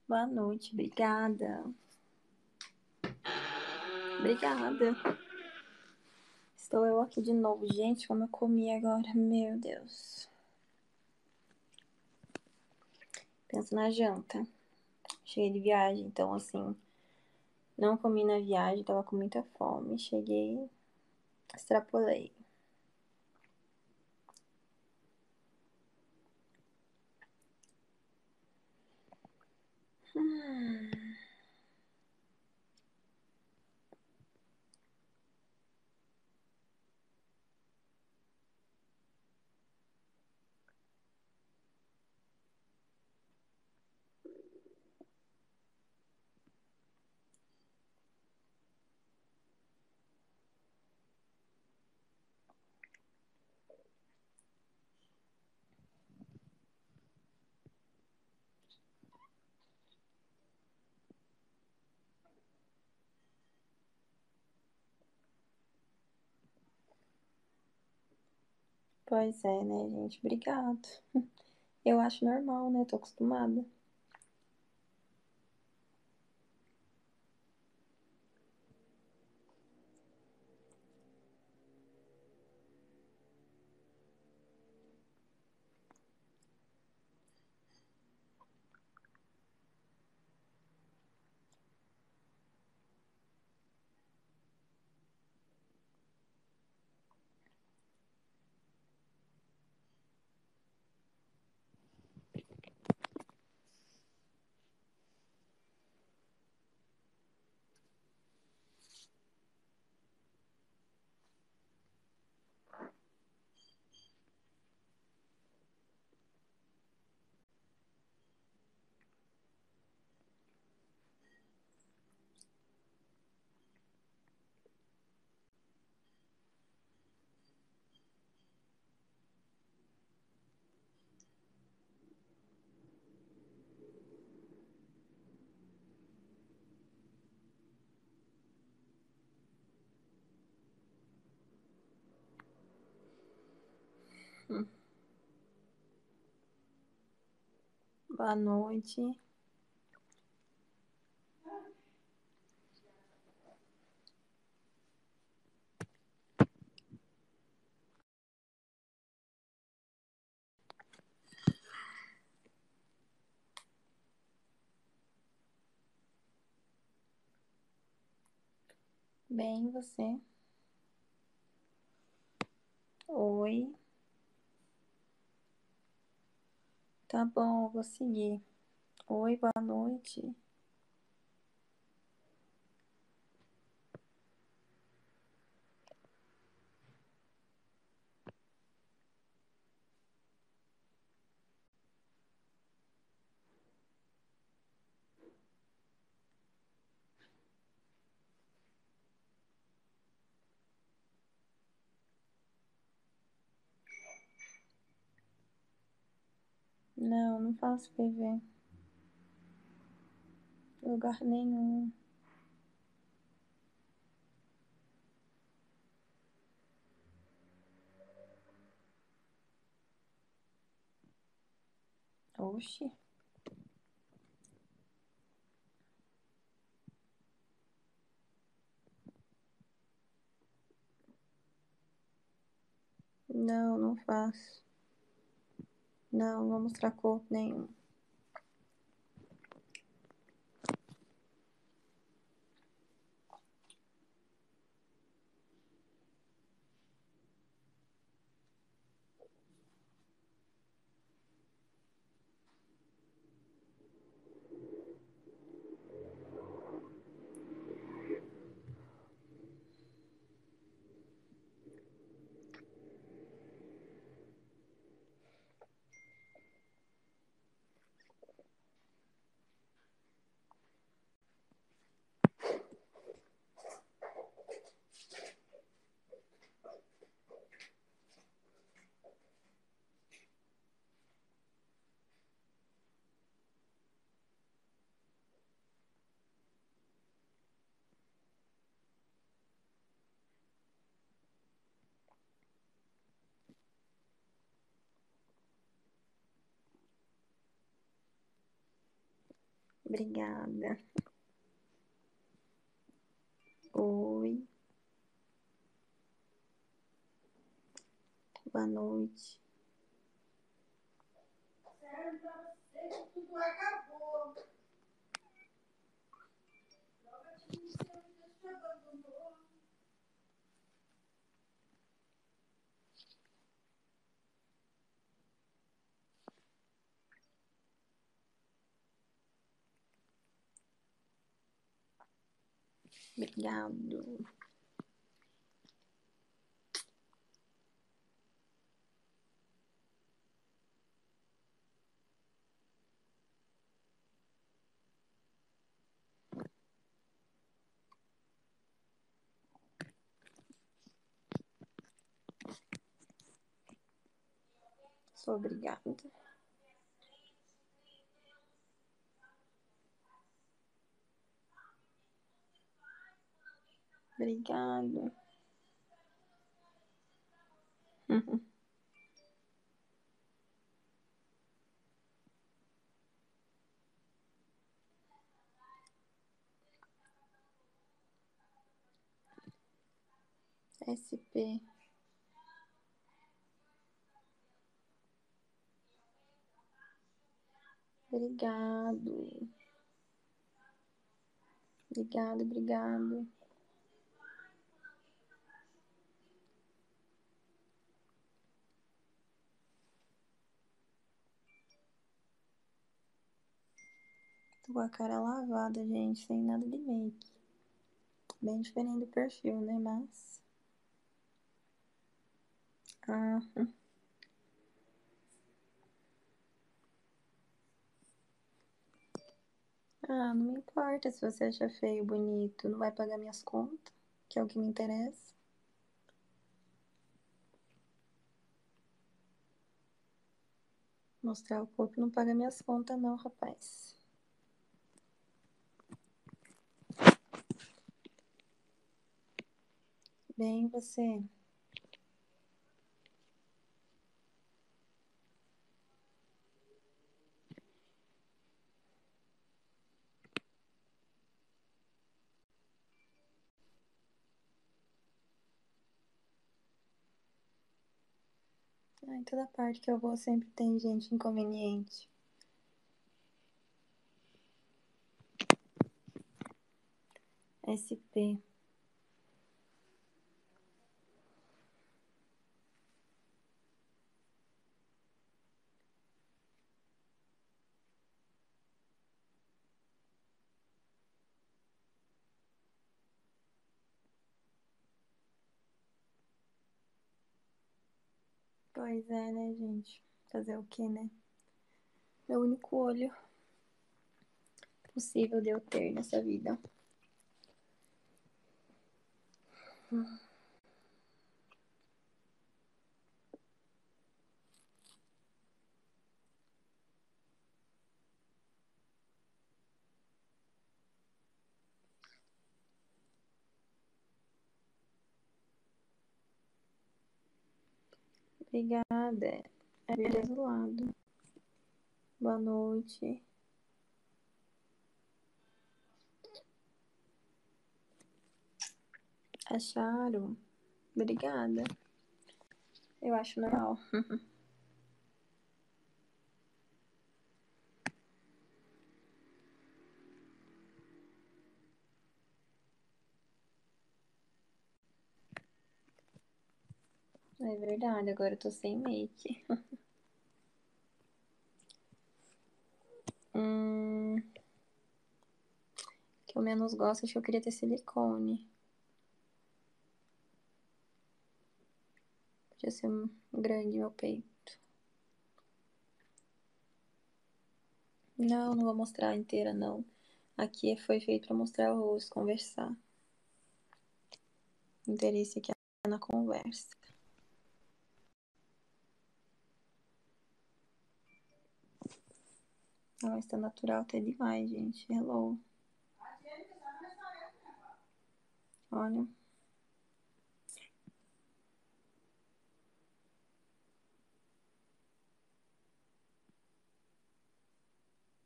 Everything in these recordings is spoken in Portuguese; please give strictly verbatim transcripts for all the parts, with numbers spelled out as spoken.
Boa noite, obrigada. Obrigada. Estou eu aqui de novo. Gente, como eu comi agora, meu Deus. Pensa na janta. Cheguei de viagem, então assim, não comi na viagem, tava com muita fome. Cheguei, extrapolei. Hum. Pois é, né, gente? Obrigado. Eu acho normal, né? Tô acostumada. Hum. Boa noite. Bem, você? Oi. Tá bom, vou seguir. Oi, boa noite. Não, não faço P V. Lugar nenhum. Oxi. Não, não faço. Não, não vou mostrar corpo nenhum. Obrigada. Oi. Boa noite. Tudo acabou. Obrigado. Sou obrigada. Obrigada. S P. Obrigado. Obrigado, obrigado. Tô com a cara lavada, gente, sem nada de make. Bem diferente do perfil, né? Mas. Ah. Ah, não me importa se você acha feio, bonito. Não vai pagar minhas contas, que é o que me interessa. Mostrar o corpo não paga minhas contas, não, rapaz. Bem, você. Ah, em toda parte que eu vou sempre tem gente inconveniente. S P. Pois é, né, gente? Fazer o quê, né? Meu único olho possível de eu ter nessa vida. Obrigada. É verde azulado. Boa noite. Acharam? Obrigada. Eu acho normal. É verdade, agora eu tô sem make. Hum, que eu menos gosto, acho que eu queria ter silicone. Podia ser um grande meu peito. Não, não vou mostrar inteira, não. Aqui foi feito pra mostrar o rosto, conversar. O interesse aqui é na conversa. Nossa, tá natural até demais, gente. Hello. Olha.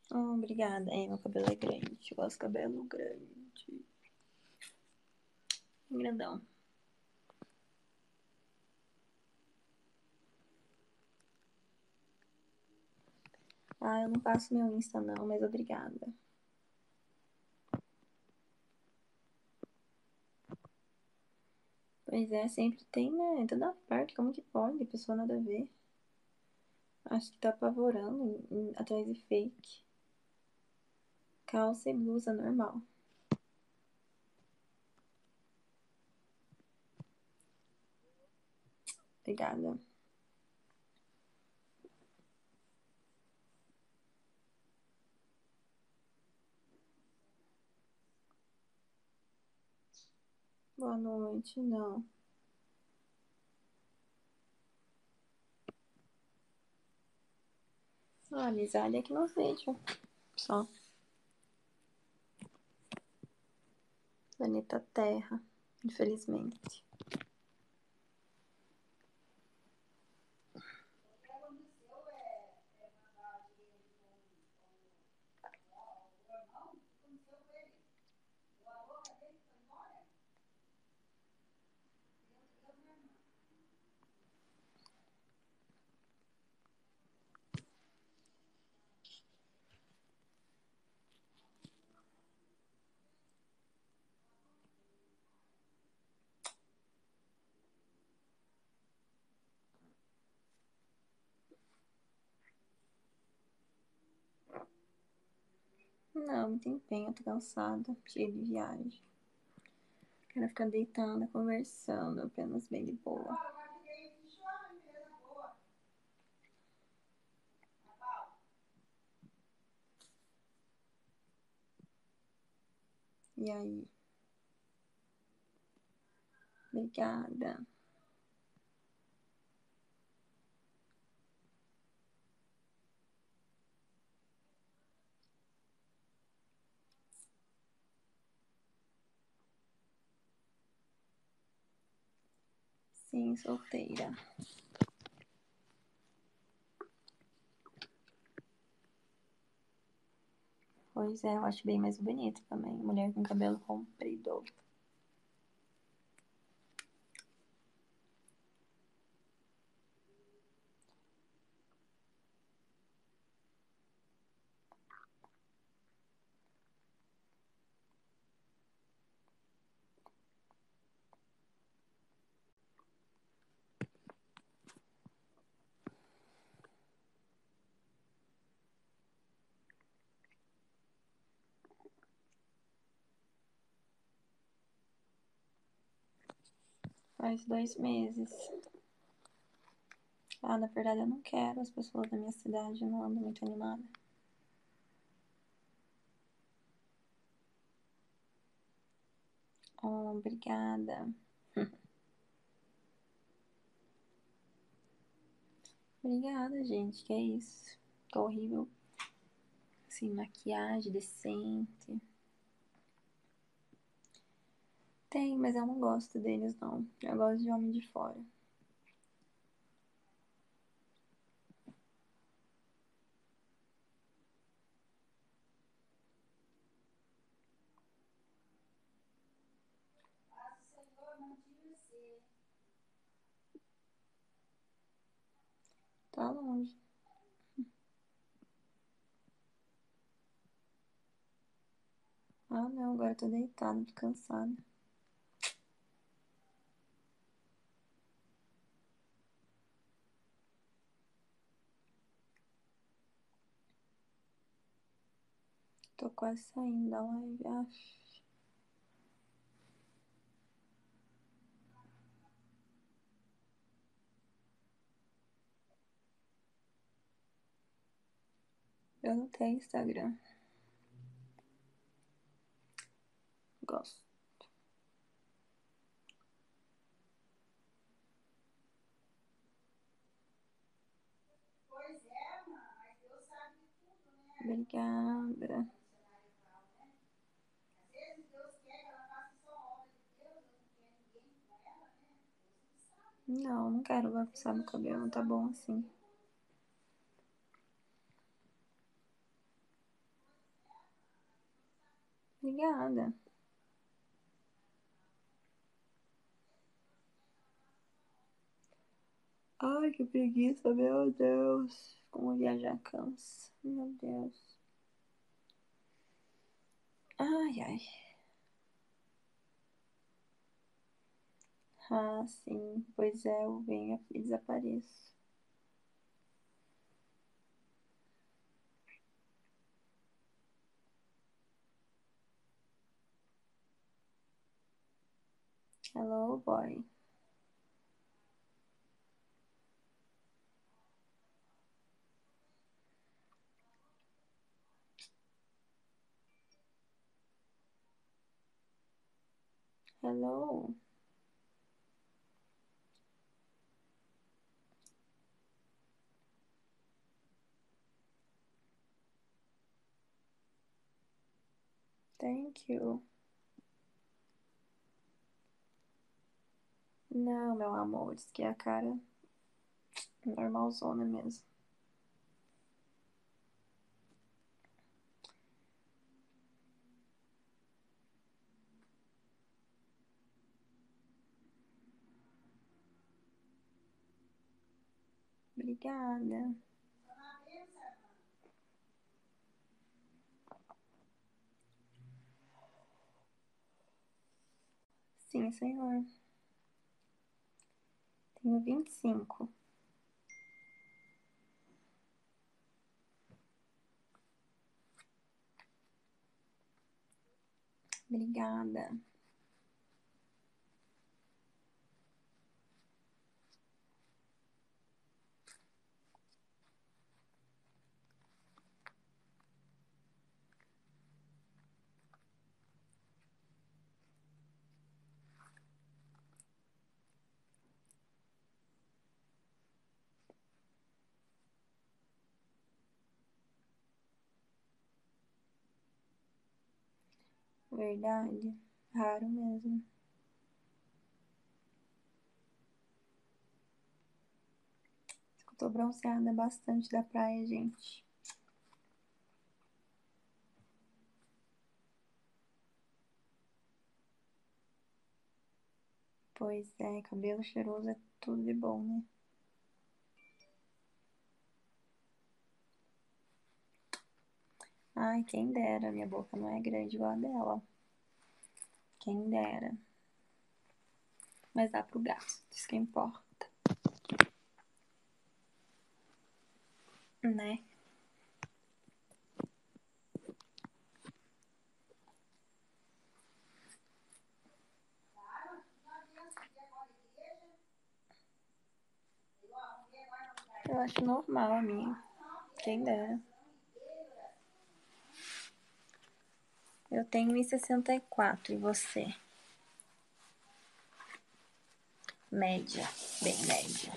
Oh, obrigada. É, meu cabelo é grande. Eu gosto de cabelo grande. Grandão. Ah, eu não passo meu Insta não, mas obrigada. Pois é, sempre tem, né? Em toda parte, como que pode? A pessoa nada a ver. Acho que tá apavorando em- em- atrás de fake. Calça e blusa normal. Obrigada. Boa noite, não. Ah, amizade é que não vejo. Só. Planeta Terra, infelizmente. Não, muito empenho, tô cansada, cheia de viagem. Quero ficar deitada, conversando, apenas bem de boa. E aí? Obrigada. Sim, solteira. Pois é, eu acho bem mais bonito também. Mulher com cabelo comprido. Faz dois meses. Ah, na verdade eu não quero. As pessoas da minha cidade não andam muito animadas. Oh, obrigada. Obrigada, gente. Que é isso. Tô horrível. Assim, maquiagem decente. Tem, mas eu não gosto deles, não. Eu gosto de homem de fora. Tá longe. Ah, não. Agora eu tô deitada, tô cansada. Tô quase saindo da live. Ah, eu não tenho Instagram. Gosto. Obrigada. Não, não quero bagunçar meu cabelo. Tá bom assim. Obrigada. Ai, que preguiça, meu Deus. Como viajar cansa. Meu Deus. Ai, ai. Ah, sim. Pois é, eu venho e desapareço. Hello, boy. Hello. Thank you. Não, meu amor, diz que é a cara normalzona mesmo. Obrigada. Sim, senhor. Tenho vinte e cinco. Obrigada. Verdade. Raro mesmo. Eu tô bronzeada bastante da praia, gente. Pois é, cabelo cheiroso é tudo de bom, né? Ai, quem dera, minha boca não é grande igual a dela. Quem dera. Mas dá pro gasto, isso que importa. Né? Eu acho normal a minha. Quem dera. Eu tenho um e sessenta e quatro e você? Média. Bem média.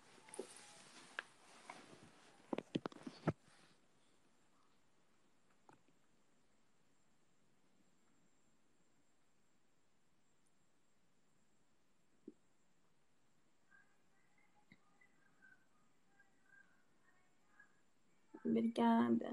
Obrigada.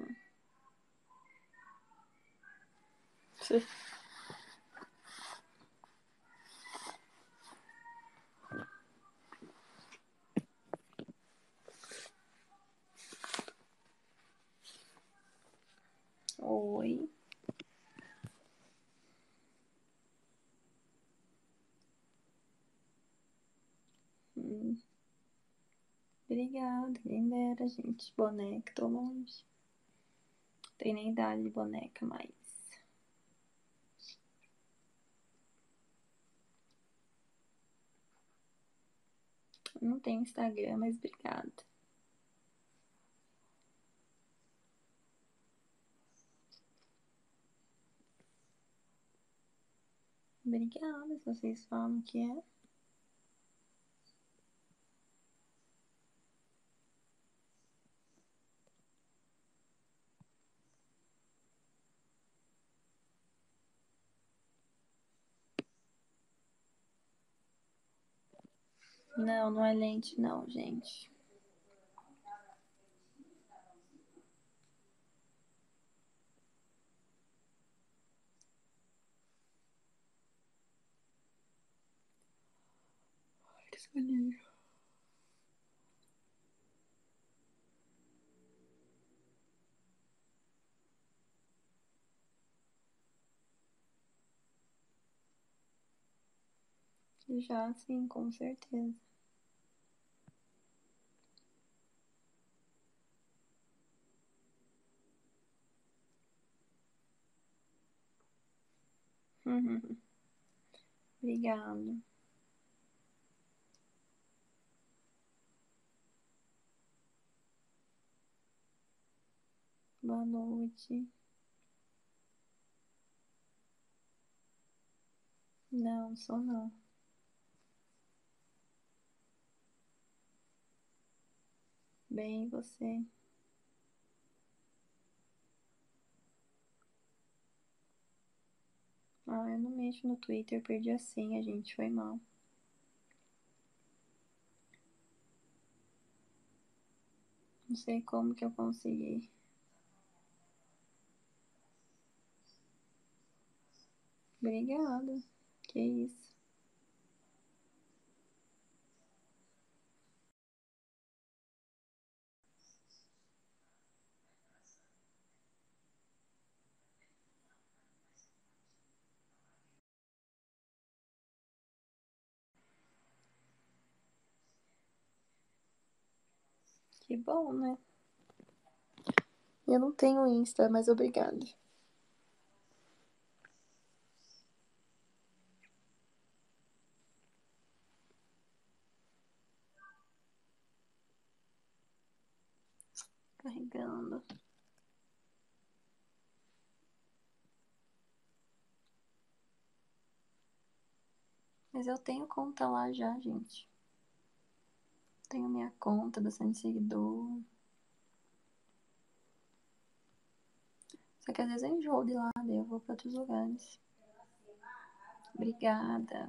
Oi. Hum. Obrigada. Quem dera, gente. Boneca, tô longe. Tem nem idade de boneca mais. Não tenho Instagram, mas obrigada. Obrigada, se vocês falam que é. Não, não é lente não, gente. Ali. Já, sim, com certeza. Uhum. Obrigada. Boa noite. Não, sou não. Bem, você? Ah, eu não mexo no Twitter, perdi a senha, gente, foi mal. Não sei como que eu consegui. Obrigada. Que isso. Que bom, né? Eu não tenho Insta, mas obrigada. Carregando. Mas eu tenho conta lá já, gente. Tenho minha conta, bastante seguidor. Só que às vezes eu enjoo de lá, daí eu vou pra outros lugares. Obrigada.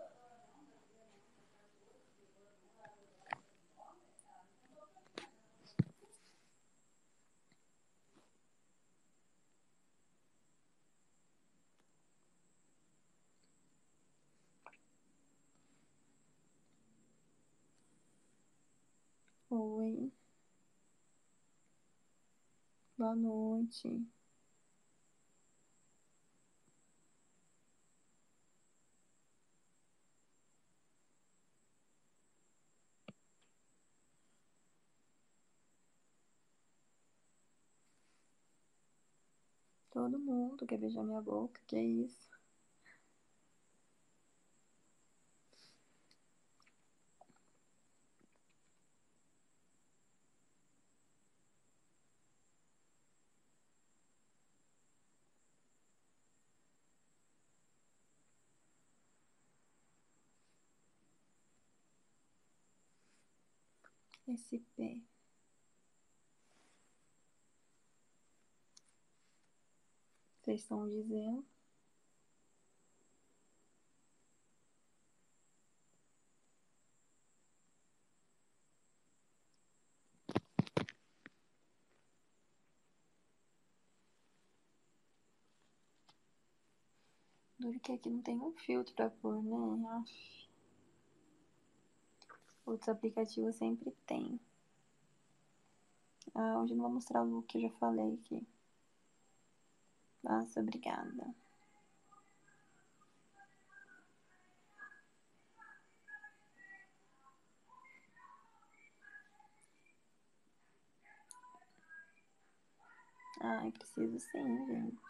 Oi. Boa noite. Todo mundo quer beijar minha boca, que isso? Esse pé. Vocês estão dizendo? Duro que aqui não tem um filtro pra pôr, né? Aff. Outros aplicativos sempre tem. Ah, hoje eu não vou mostrar o look que eu já falei aqui. Nossa, obrigada. Ai, preciso sim, gente.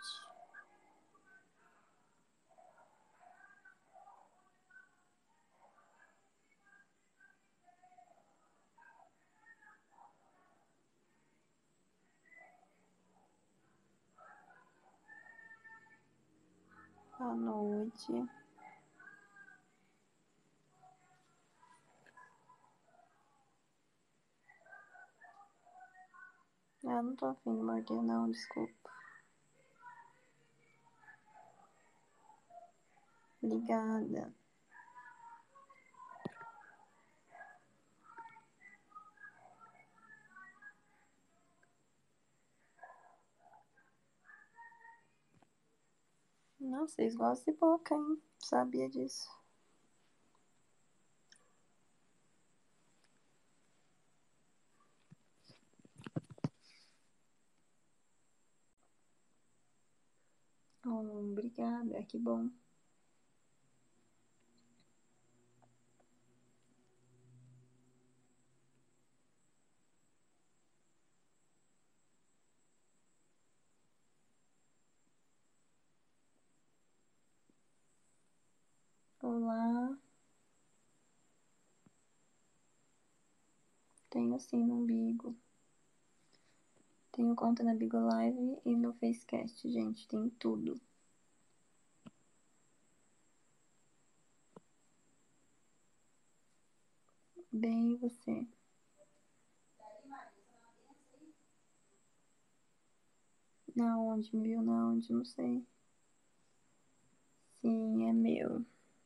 Boa noite. Ah, não tô afim de morder, não, desculpa. Obrigada. Não, vocês gostam de boca, hein? Sabia disso. Oh, obrigada, que bom. Olá. Tenho sim no Bigo. Tenho conta na Bigo Live e no Facecast, gente. Tem tudo. Bem, e você? Na onde? Me viu na onde? Não sei. Sim, é meu.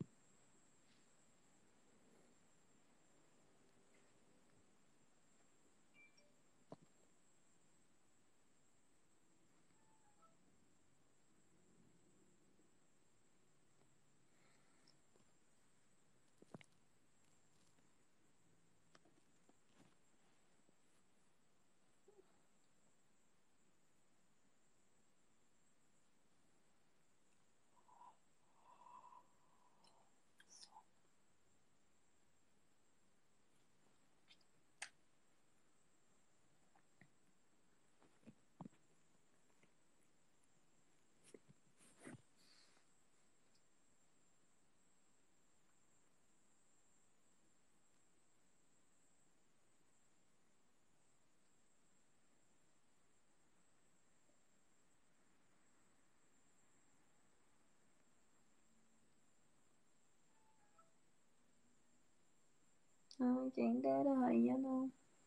Ai, quem dera, rainha não.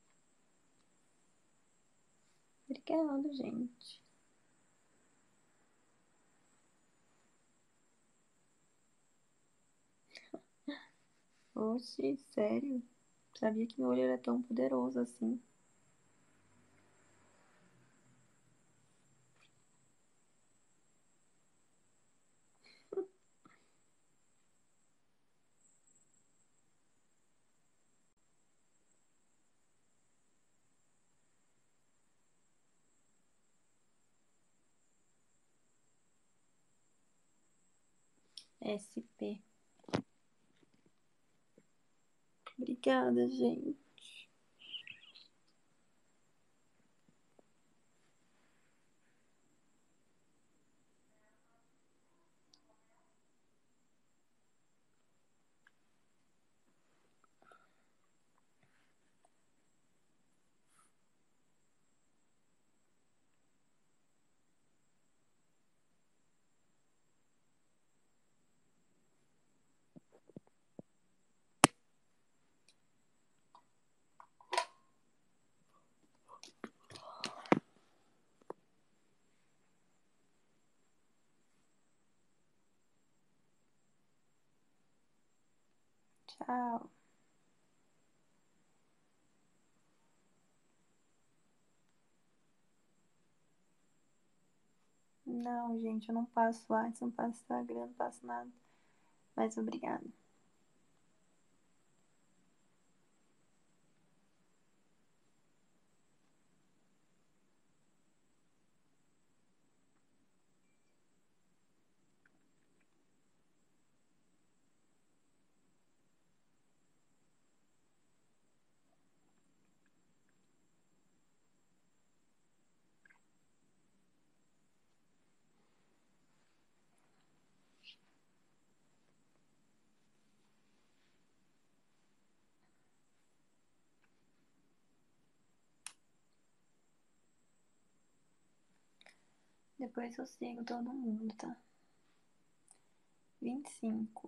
Obrigada, gente. Oxi, sério? Sabia que meu olho era tão poderoso assim. S P. Obrigada, gente. Tchau. Não, gente, eu não passo WhatsApp, não passo Instagram, não passo nada. Mas obrigada. Depois eu sigo todo mundo, tá? vinte e cinco.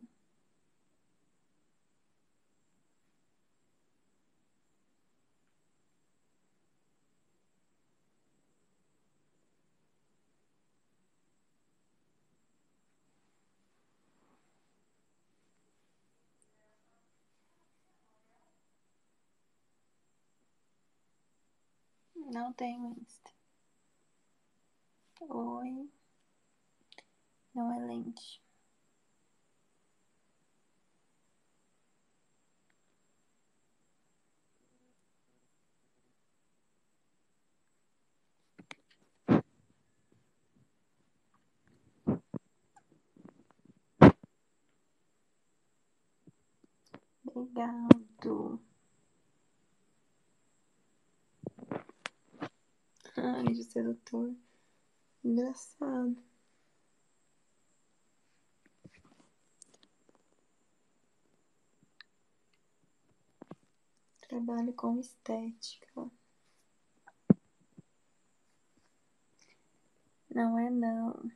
Não tenho Insta. Oi. Não é lente. Obrigado. Ai, de sedutor. Engraçado. Trabalho com estética. Não é não.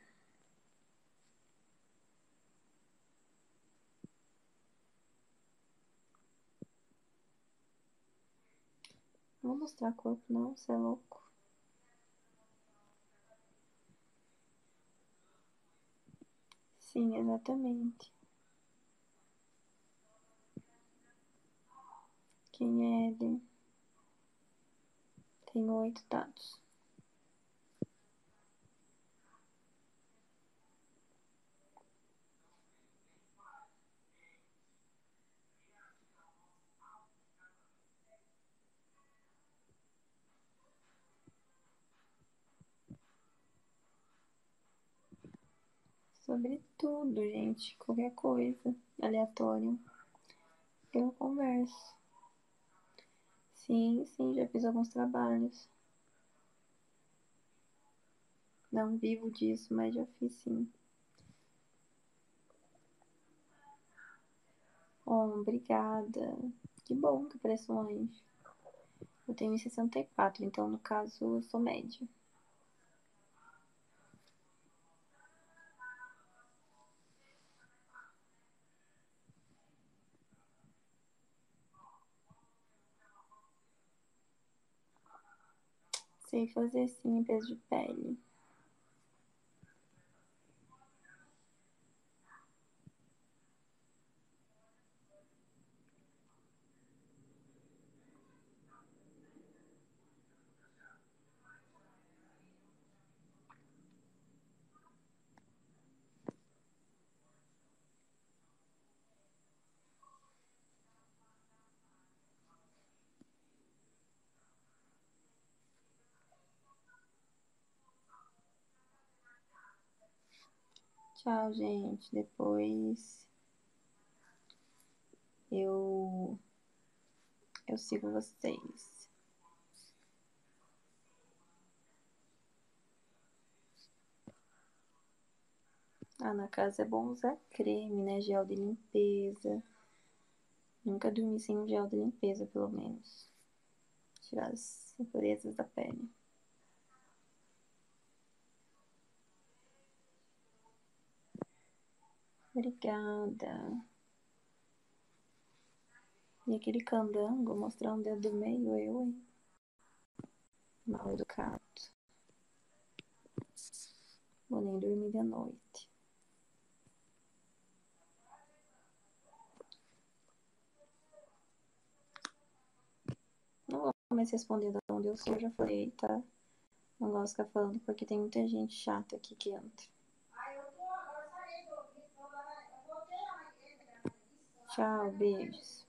Não vou mostrar corpo não, você é louco. Sim, exatamente. Quem é ele? Tenho oito dados. Sobre tudo, gente. Qualquer coisa aleatória. Eu converso. Sim, sim, já fiz alguns trabalhos. Não vivo disso, mas já fiz sim. Oh, obrigada. Que bom que parece um anjo. Eu tenho um e sessenta e quatro, então no caso eu sou média. Sei fazer sim, limpeza de pele. Tchau, gente. Depois eu eu sigo vocês. Ah, na casa é bom usar creme, né? Gel de limpeza. Nunca dormi sem um gel de limpeza, pelo menos. Tirar as impurezas da pele. Obrigada. E aquele candango mostrar um dedo do meio, eu, hein? Mal educado. Vou nem dormir de noite. Não vou mais responder de onde eu sou, já falei, tá? Não gosto de ficar falando porque tem muita gente chata aqui que entra. Tchau, beijos.